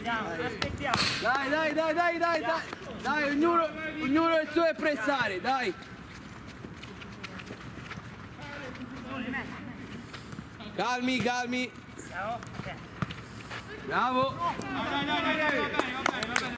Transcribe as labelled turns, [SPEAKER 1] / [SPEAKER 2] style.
[SPEAKER 1] Dai, ognuno il suo è pressare, dai. Calmi. Bravo.